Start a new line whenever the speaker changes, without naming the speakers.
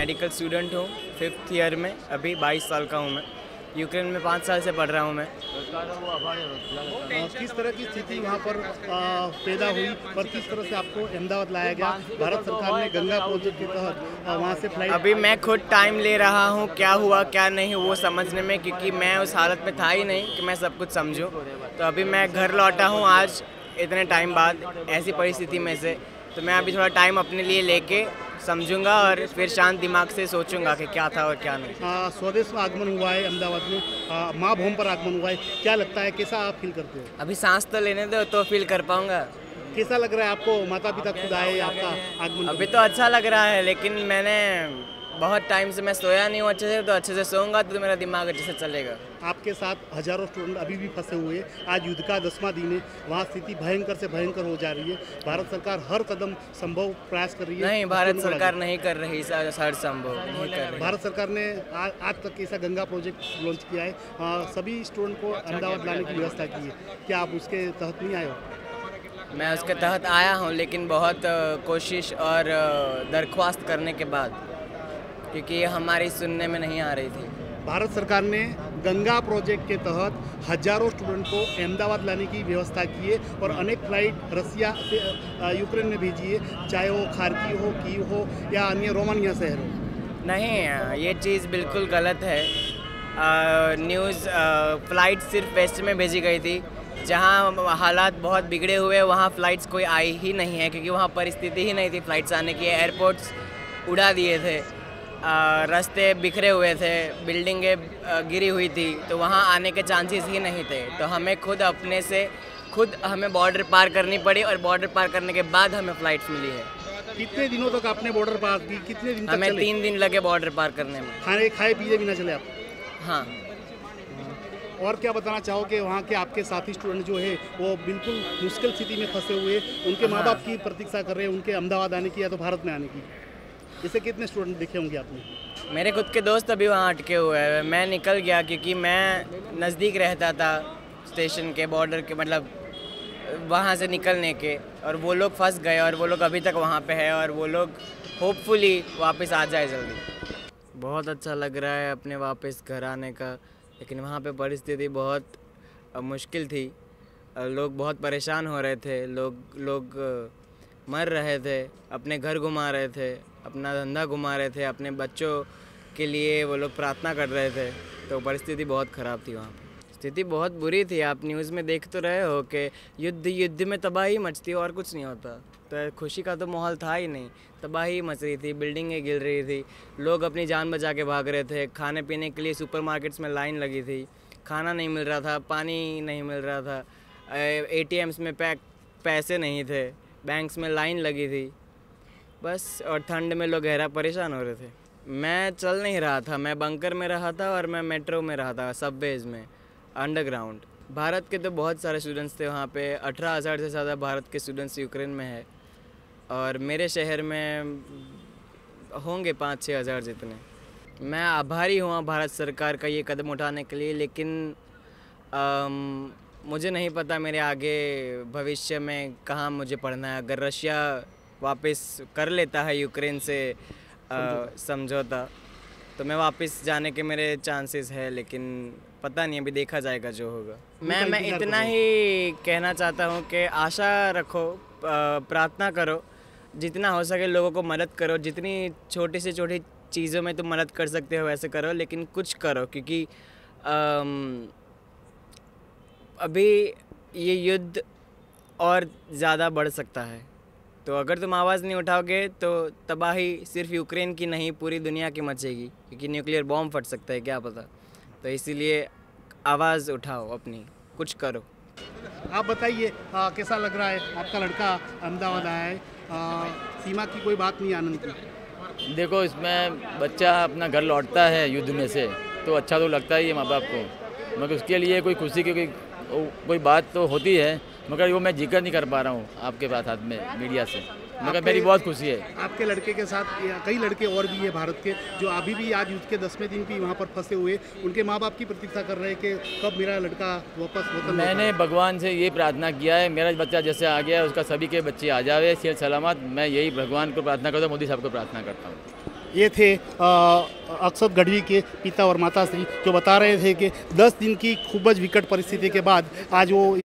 Medical student हूँ 5th year में, अभी 22 साल का हूँ मैं। यूक्रेन में 5 साल से पढ़ रहा हूँ मैं।
किस तरह की स्थिति वहाँ पर पैदा हुई और किस तरह से आपको अहमदाबाद लाया गया? भारत सरकार ने गंगा प्रोजेक्ट के तहत वहाँ से फ्लाइट।
अभी मैं खुद टाइम ले रहा हूँ क्या हुआ क्या नहीं वो समझने में, क्योंकि मैं उस हालत में था ही नहीं कि मैं सब कुछ समझूं। तो अभी मैं घर लौटा हूँ आज इतने टाइम बाद ऐसी परिस्थिति में से। तो मैं अभी थोड़ा टाइम अपने लिए लेके समझूंगा और फिर शांत दिमाग से सोचूंगा कि क्या था और क्या नहीं।
स्वदेश में आगमन हुआ है अहमदाबाद में, माँ भूमि पर आगमन हुआ है, क्या लगता है, कैसा आप फील करते हो?
अभी सांस तो लेने दो तो फील कर पाऊंगा।
कैसा लग रहा है आपको? माता पिता खुद आए आपका आगमन?
अभी तो अच्छा लग रहा है, लेकिन मैंने बहुत टाइम से मैं सोया नहीं हूँ अच्छे से, तो अच्छे से सोऊंगा तो मेरा दिमाग अच्छे से चलेगा।
आपके साथ हजारों स्टूडेंट अभी भी फंसे हुए हैं। आज युद्ध का 10वां दिन है, वहाँ स्थिति भयंकर से भयंकर हो जा रही है। भारत सरकार हर कदम संभव प्रयास कर रही है।
नहीं, भारत सरकार नहीं कर रही हर संभव, नहीं कर रही।
भारत सरकार ने आज तक ऐसा गंगा प्रोजेक्ट लॉन्च किया है, सभी स्टूडेंट को अहमदाबाद लाने की व्यवस्था की है। क्या आप उसके तहत नहीं आए हो?
मैं उसके तहत आया हूँ, लेकिन बहुत कोशिश और दरख्वास्त करने के बाद, क्योंकि हमारी सुनने में नहीं आ रही थी।
भारत सरकार ने गंगा प्रोजेक्ट के तहत हजारों स्टूडेंट को अहमदाबाद लाने की व्यवस्था की है और अनेक फ्लाइट रसिया से यूक्रेन में भेजी है, चाहे वो खार्किव हो, कीव हो या अन्य रोमानिया शहर हो।
नहीं, ये चीज़ बिल्कुल गलत है। न्यूज़ फ़्लाइट सिर्फ वेस्ट में भेजी गई थी, जहाँ हालात बहुत बिगड़े हुए, वहाँ फ़्लाइट्स कोई आई ही नहीं है, क्योंकि वहाँ परिस्थिति ही नहीं थी फ़्लाइट्स आने की। एयरपोर्ट्स उड़ा दिए थे, रास्ते बिखरे हुए थे, बिल्डिंगें गिरी हुई थी, तो वहाँ आने के चांसेस ही नहीं थे। तो हमें खुद अपने से हमें बॉर्डर पार करनी पड़ी और बॉर्डर पार करने के बाद हमें फ़्लाइट्स मिली है।
कितने दिनों तक आपने बॉर्डर पार की? कितने दिन तक
हमें
चले?
3 दिन लगे बॉर्डर पार करने में।
खाए पिए भी ना चले आप?
हाँ।
और क्या बताना चाहोगे, वहाँ के आपके साथी स्टूडेंट जो है वो बिल्कुल मुश्किल स्थिति में फंसे हुए, उनके माँ बाप की प्रतीक्षा कर रहे हैं उनके अहमदाबाद आने की या तो भारत में आने की? इसे कितने स्टूडेंट देखे होंगे आपने?
मेरे खुद के दोस्त अभी वहाँ अटके हुए हैं। मैं निकल गया क्योंकि मैं नज़दीक रहता था स्टेशन के, बॉर्डर के, मतलब वहाँ से निकलने के, और वो लोग फंस गए और वो लोग अभी तक वहाँ पे है और वो लोग होपफुली वापस आ जाए जल्दी। बहुत अच्छा लग रहा है अपने वापस घर आने का, लेकिन वहाँ पे परिस्थिति बहुत मुश्किल थी। लोग बहुत परेशान हो रहे थे, लोग मर रहे थे, अपने घर घुमा रहे थे, अपना धंधा घुमा रहे थे, अपने बच्चों के लिए वो लोग प्रार्थना कर रहे थे। तो परिस्थिति बहुत ख़राब थी वहाँ पे। स्थिति बहुत बुरी थी। आप न्यूज़ में देख तो रहे हो कि युद्ध में तबाही मचती है और कुछ नहीं होता। तो खुशी का तो माहौल था ही नहीं, तबाही मच रही थी, बिल्डिंगें गिर रही थी, लोग अपनी जान बचा के भाग रहे थे। खाने पीने के लिए सुपरमार्केट्स में लाइन लगी थी, खाना नहीं मिल रहा था, पानी नहीं मिल रहा था, ATMs में पैसे नहीं थे, बैंक्स में लाइन लगी थी बस। और ठंड में लोग गहरा परेशान हो रहे थे। मैं चल नहीं रहा था, मैं बंकर में रहा था और मैं मेट्रो में रहा था, सबवेज में, अंडरग्राउंड। भारत के तो बहुत सारे स्टूडेंट्स थे वहाँ पे, 18,000 से ज़्यादा भारत के स्टूडेंट्स यूक्रेन में है, और मेरे शहर में होंगे 5-6 हज़ार जितने। मैं आभारी हूँ भारत सरकार का ये कदम उठाने के लिए, लेकिन मुझे नहीं पता मेरे आगे भविष्य में कहाँ मुझे पढ़ना है। अगर रशिया वापस कर लेता है यूक्रेन से समझौता, तो मैं वापस जाने के मेरे चांसेस है, लेकिन पता नहीं, अभी देखा जाएगा जो होगा। मैं इतना ही कहना चाहता हूँ कि आशा रखो, प्रार्थना करो, जितना हो सके लोगों को मदद करो, जितनी छोटी से छोटी चीज़ों में तुम मदद कर सकते हो वैसे करो, लेकिन कुछ करो, क्योंकि अभी ये युद्ध और ज़्यादा बढ़ सकता है। तो अगर तुम आवाज़ नहीं उठाओगे तो तबाही सिर्फ यूक्रेन की नहीं पूरी दुनिया की मचेगी, क्योंकि न्यूक्लियर बॉम्ब फट सकता है, क्या पता। तो इसीलिए आवाज़ उठाओ अपनी, कुछ करो।
आप बताइए कैसा लग रहा है? आपका लड़का अहमदाबाद आया है, सीमा की कोई बात नहीं आनंद की?
देखो, इसमें बच्चा अपना घर लौटता है युद्ध में से तो अच्छा तो लगता ही है माँ बाप को, मगर उसके लिए कोई खुशी की कोई बात तो होती है, मगर वो मैं जिक्र नहीं कर पा रहा हूँ आपके साथ में मीडिया से, मगर मेरी बहुत खुशी है।
आपके लड़के के साथ कई लड़के और भी है भारत के, जो अभी भी आज युद्ध के 10वें दिन भी वहाँ पर फंसे हुए, उनके माँ बाप की प्रतीक्षा कर रहे हैं कि कब मेरा लड़का वापस वतन।
मैंने भगवान से ये प्रार्थना किया है, मेरा बच्चा जैसे आ गया उसका सभी के बच्चे आ जावे सेहत सलामत। मैं यही भगवान को प्रार्थना करता हूँ, मोदी साहब को प्रार्थना करता हूँ।
ये थे अक्षत गढ़वी के पिता और माता श्री, जो बता रहे थे कि 10 दिन की खूब विकट परिस्थिति के बाद आज वो